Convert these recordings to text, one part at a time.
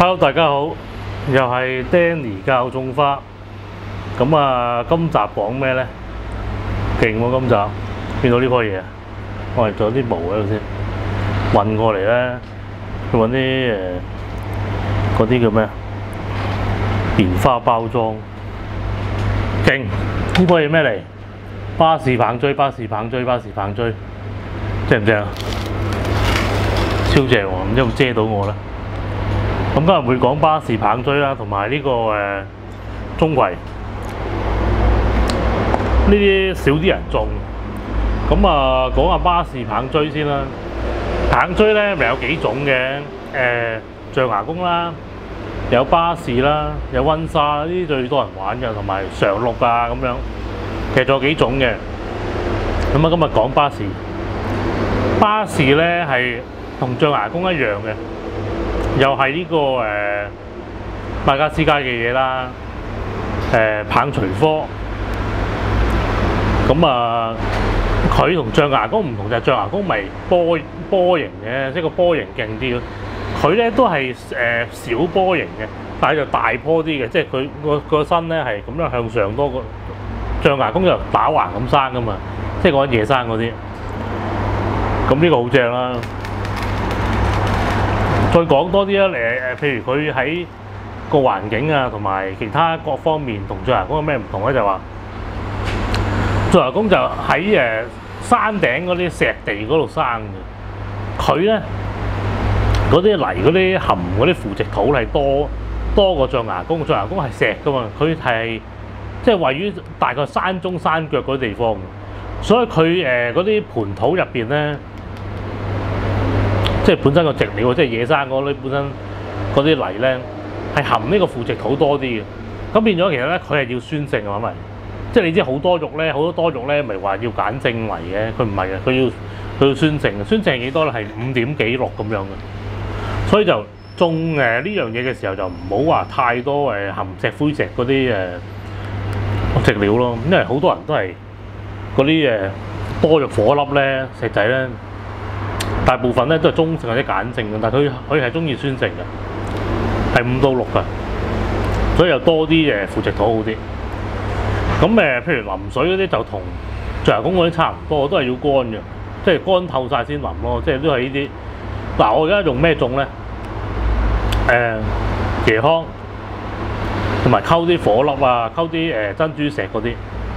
Hello， 大家好，又係 Danny 教種花。咁啊，今集講咩呢？勁喎！今集見到呢棵嘢，我哋仲有啲毛喺度先，運過嚟咧，去揾啲嗰啲叫咩啊？棉花包裝，勁！呢棵嘢咩嚟？巴士棒錐，巴士棒錐，巴士棒錐，正唔正啊？超正喎！唔知有冇遮到我咧？咁今日會講巴士棒錐啦，同埋呢個鍾馗，呢啲少啲人種。咁啊，講下巴士棒錐先啦。棒錐咧咪有幾種嘅？象牙宮啦，有巴士啦，有溫莎，呢啲最多人玩嘅，同埋常綠啊咁樣。其實仲有幾種嘅。咁啊，今日講巴士。巴士咧係同象牙宮一樣嘅。又係呢個馬加斯加嘅嘢啦，棒錘科。咁啊，佢同象牙宮唔同就係象牙宮咪波形嘅，即係個波形勁啲咯。佢咧都係小波形嘅，但係就大坡啲嘅，即係佢個身咧係咁樣向上多個。象牙宮就打橫咁生噶嘛，即係講野生嗰啲。咁呢個好正啦。再講多啲啦，譬如佢喺個環境啊，同埋其他各方面同象牙宮有咩唔同咧？就話象牙宮就喺山頂嗰啲石地嗰度生嘅。佢咧嗰啲泥嗰啲含嗰啲腐殖土係多過象牙宮。象牙宮係石噶嘛，佢係即係位於大概山中山腳嗰啲地方，所以佢嗰啲盤土入邊咧。即係本身個植料，即係野生嗰啲本身嗰啲泥咧，係含呢個腐殖土多啲嘅。咁變咗其實咧，佢係要酸性啊，咪即係你知好多肉咧，好多多肉咧，咪話要揀正泥嘅，佢唔係嘅，佢要酸性。酸性係幾多咧？係5點幾6咁樣嘅。所以就種呢樣嘢嘅時候，就唔好話太多含石灰石嗰啲植料咯，因為好多人都係嗰啲多肉火粒咧，石仔咧。大部分咧都係中性或者鹼性嘅，但係佢係中意酸性嘅，係5到6嘅，所以又多啲腐殖土好啲。咁譬如淋水嗰啲就同象牙宮嗰啲差唔多，都係要乾嘅，即係乾透晒先淋咯，即係都係呢啲。嗱，我而家用咩種咧？椰糠同埋溝啲火粒啊，溝啲珍珠石嗰啲。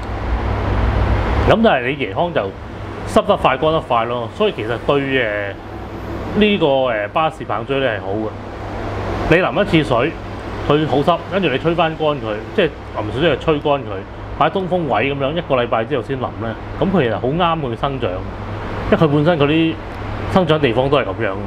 咁但係你椰糠就濕得快，乾得快咯，所以其實對呢個巴士棒錐咧係好嘅。你淋一次水，佢好濕，跟住你吹翻乾佢，即係淋水即係吹乾佢，擺喺通風位咁樣1個禮拜之後先淋咧，咁佢其實好啱佢生長，因為佢本身嗰啲生長地方都係咁樣。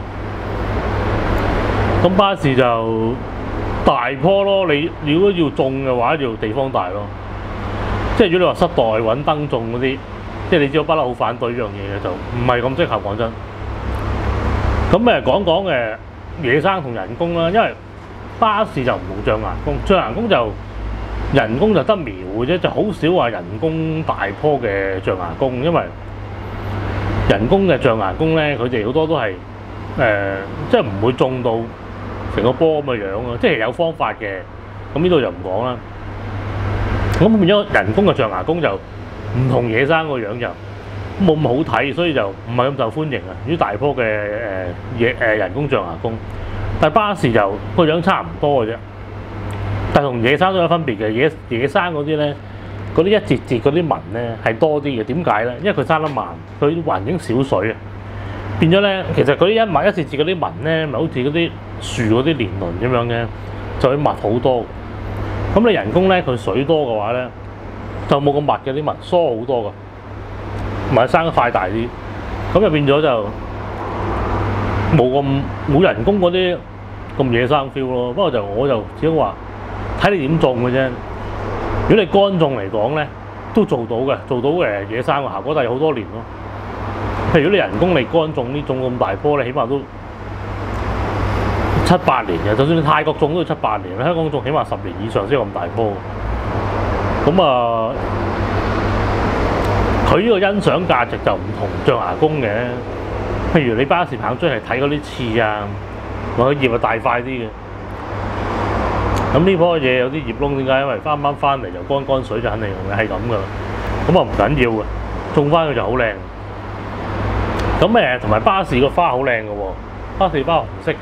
咁巴士就大棵咯，你如果要種嘅話，要地方大咯。即係如果你話室內揾燈種嗰啲。即係你知我不嬲好反對呢樣嘢嘅，就唔係咁適合講真。咁講野生同人工啦，因為巴士就唔同象牙宮，象牙宮就人工就得苗嘅啫，就好少話人工大棵嘅象牙宮，因為人工嘅象牙宮咧，佢哋好多都係即係唔會種到成個波咁嘅樣啊，即係有方法嘅。咁呢度就唔講啦。咁變咗人工嘅象牙宮就唔同野生個樣就冇咁好睇，所以就唔係咁受歡迎啊！啲大棵嘅人工象牙宮，但係巴士就個樣差唔多嘅啫。但係同野生都有分別嘅，野生嗰啲咧，嗰啲一節節嗰啲紋咧係多啲嘅。點解咧？因為佢生得慢，佢環境少水啊，變咗咧，其實嗰啲一節節嗰啲紋咧，咪好似嗰啲樹嗰啲年輪咁樣嘅，就會密好多。咁你人工咧，佢水多嘅話咧，就冇咁密嘅啲紋，疏好多噶，同埋生得快大啲，咁就變咗就冇人工嗰啲咁野生 feel 咯。不過我就只係話睇你點種嘅啫。如果你乾種嚟講咧，都做到嘅，做到野生嘅效果，但係好多年咯。譬如如果你人工嚟乾種呢種咁大棵咧，起碼都7、8年嘅。就算你泰國種都要7、8年，香港種起碼10年以上先有咁大棵。咁啊，佢呢個欣賞價值就唔同象牙宮嘅。譬如你巴士棒錐係睇嗰啲刺啊，或者葉啊大塊啲嘅。 咁呢棵嘢有啲葉窿，點解？因為啱翻嚟就乾水就肯定係咁噶啦。咁啊唔緊要嘅，種翻佢就好靚。咁同埋巴士個花好靚嘅喎，巴士花紅色嘅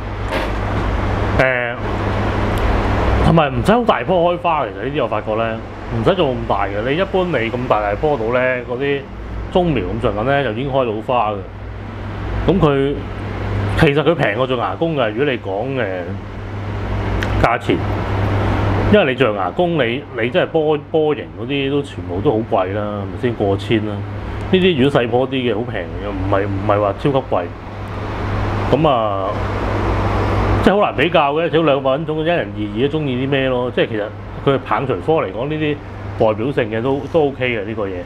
喎。同埋唔使好大棵開花，其實呢啲我發覺咧，唔使種咁大嘅。你一般你咁大棵度咧，嗰啲棕苗咁上緊咧，就已經開到花嘅。咁佢其實佢平過象牙宮嘅。如果你講價錢，因為你象牙宮你真係波形嗰啲都全部都好貴啦，係咪先？過千啦。呢啲如果細棵啲嘅好平嘅，唔係話超級貴。咁啊〜即係好難比較嘅，少兩個品種，因人而異都中意啲咩咯。即係其實佢棒槌科嚟講，呢啲代表性嘅都 OK 嘅呢個嘢。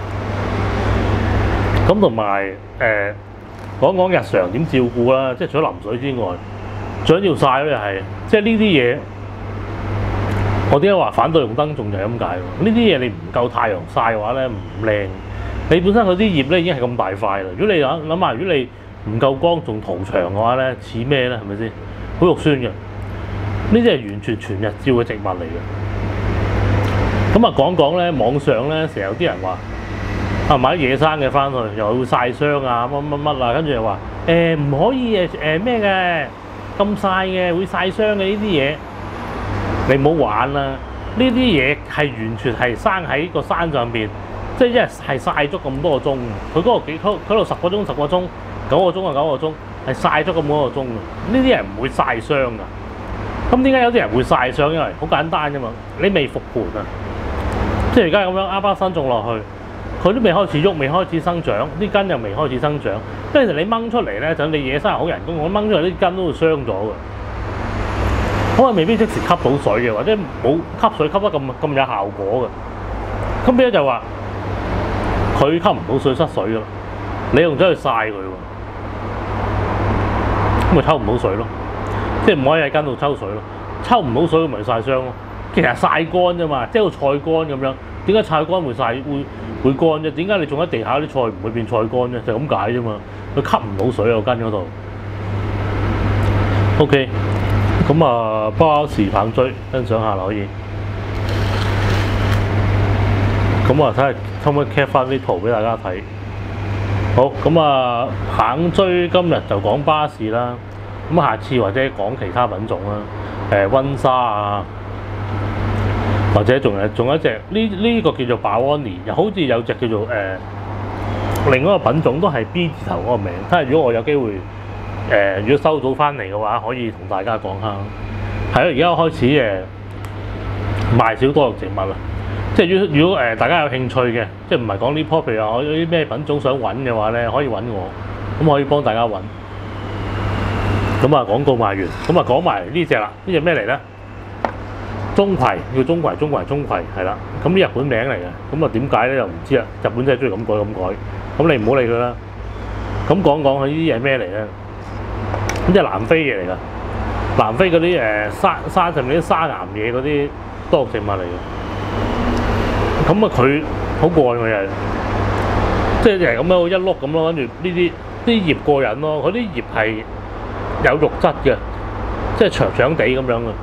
咁同埋講日常點照顧啦，即係除咗淋水之外，最緊要曬咧係，即係呢啲嘢。我點解話反對用燈種就係咁解喎？呢啲嘢你唔夠太陽曬嘅話咧唔靚。你本身佢啲葉咧已經係咁大塊啦。如果你諗下，如果你唔夠光仲塗牆嘅話咧，似咩咧？係咪先？好肉酸嘅，呢啲係完全全日照嘅植物嚟嘅。咁啊講咧，網上咧成日有啲人話買啲野生嘅翻去，又會曬傷啊乜啊，跟住又話唔可以咩嘅咁曬嘅，會曬傷嘅呢啲嘢，你唔好玩啦！呢啲嘢係完全係生喺個山上邊，即係一日係曬足咁多個鐘，佢嗰度10個鐘9個鐘9個鐘。係曬咗咁多個鐘嘅，呢啲人唔會曬傷㗎。咁點解有啲人會曬傷？因為好簡單啫嘛，你未復盤啊，即係而家咁樣啱啱新種落去，佢都未開始喐，未開始生長，啲根又未開始生長。跟住你掹出嚟咧，就你野生係好人工，我掹出嚟啲根都會傷咗嘅。可能未必即時吸到水嘅，或者冇吸水吸得咁有效果嘅。咁變咗就話佢吸唔到水失水㗎，你用咗去曬佢喎。咁咪抽唔到水咯，即係唔可以喺根度抽水咯，抽唔到水咪曬傷咯。其實曬乾啫嘛，即係個菜乾咁樣。點解菜乾會乾啫？點解你種喺地下啲菜唔會變菜乾啫？就咁解啫嘛，佢吸唔到水喺個根嗰度。OK， 咁啊巴士棒槌欣賞下啦可以。咁啊睇下可唔可以 cap 翻啲圖俾大家睇。好，咁啊棒槌今日就講巴士啦，咁下次或者講其他品種啦，溫莎啊，或者仲有一隻呢個叫做保安尼，又好似有隻叫做另外一個品種都係 B 字頭嗰個名，睇下如果我有機會如果收到翻嚟嘅話，可以同大家講下。係咯，而家開始賣少多肉植物啦。即係如果大家有興趣嘅，即係唔係講呢棵，譬如話我有啲咩品種想揾嘅話咧，可以揾我，咁可以幫大家揾。咁啊廣告賣完，咁啊講埋呢隻啦，呢隻咩嚟咧？鍾馗，叫鍾馗係啦。咁呢日本名嚟嘅，咁啊點解咧又唔知啦。日本真係中意咁改，咁你唔好理佢啦。咁講佢呢啲嘢咩嚟咧？呢隻南非嘢嚟㗎，南非嗰啲山上面啲沙岩嘢嗰啲多肉植物嚟嘅。咁啊，佢好過癮嘅又，即係咁樣一碌咁咯，跟住呢啲葉過癮咯，佢啲葉係有肉質嘅，即係長長地咁樣嘅。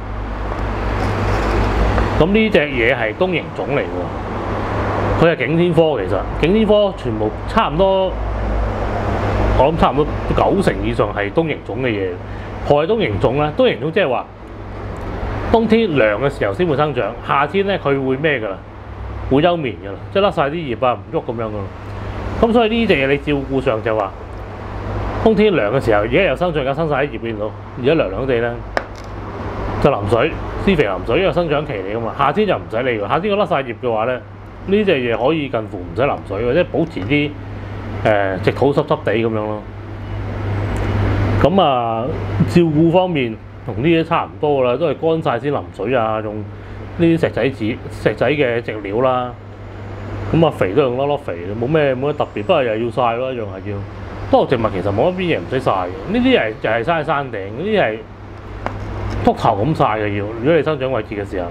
咁呢隻嘢係冬型種嚟喎，佢係景天科其實，景天科全部差唔多，我諗差唔多90%以上係冬型種嘅嘢。何謂冬型種咧？冬型種即係話冬天涼嘅時候先會生長，夏天咧佢會咩㗎啦？會休眠㗎啦，即係甩晒啲葉啊，唔喐咁樣㗎啦。咁所以呢隻嘢你照顧上就話，冬天涼嘅時候，而家又生長緊生晒啲葉見到，而家涼涼地咧就淋水，施肥淋水，因為生長期嚟㗎嘛。夏天就唔使理㗎，夏天佢甩晒葉嘅話咧，呢隻嘢可以近乎唔使淋水，或者保持啲矽土濕濕地咁樣咯。咁啊，照顧方面同呢啲差唔多啦，都係乾晒先淋水啊，用呢啲石仔嘅植料啦。咁啊肥都用粒肥，冇咩特別，不過又要曬咯，一樣係要。多肉植物其實冇乜邊嘢唔使曬嘅，呢啲就係生喺山頂，呢啲係禿頭咁曬嘅要。如果你生長季節嘅時候，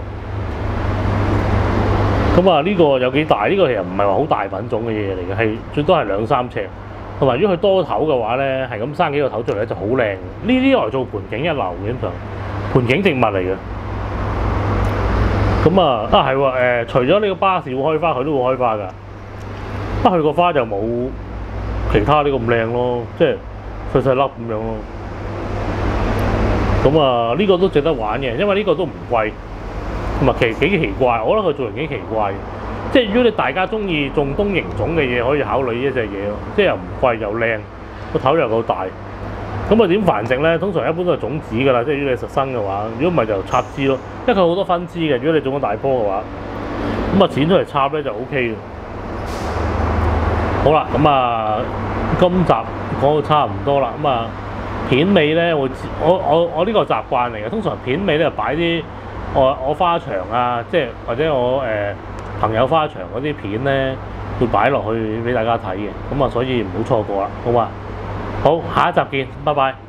咁啊呢個有幾大？呢個其實唔係話好大品種嘅嘢嚟嘅，係最多係2-3尺。同埋如果佢多頭嘅話咧，係咁生幾個頭出嚟咧就好靚。呢啲嚟做盆景一流嘅，基本上盆景植物嚟嘅。 咁係喎除咗呢個巴士會開花，佢都會開花㗎。佢個花就冇其他啲咁靚咯，即係細細粒咁樣咯。咁呢個都值得玩嘅，因為呢個都唔貴，同埋幾奇怪。我覺得佢造型幾奇怪嘅，即係如果你大家中意種冬型種嘅嘢，可以考慮呢一隻嘢咯。即係又唔貴又靚，個頭又夠大。咁點繁殖咧？通常一般都係種子㗎啦，即係如果你實生嘅話，如果唔係就插枝咯。因為佢好多分支嘅，如果你種咗大棵嘅話，咁剪出嚟插咧就 O K 嘅。好啦，今集講到差唔多啦。片尾咧，我呢個習慣嚟嘅，通常片尾咧就擺啲我花場啊，即係或者我朋友花場嗰啲片咧，會擺落去俾大家睇嘅。所以唔好錯過啦，好嘛？好，下一集見，拜拜。